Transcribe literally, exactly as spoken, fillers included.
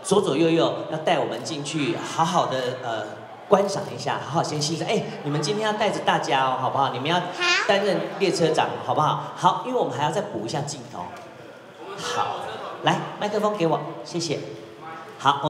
左左右右要带我们进去，好好的呃观赏一下，好好先欣赏。哎，你们今天要带着大家哦，好不好？你们要担任列车长，好不好？好，因为我们还要再补一下镜头。好，来，麦克风给我，谢谢。好。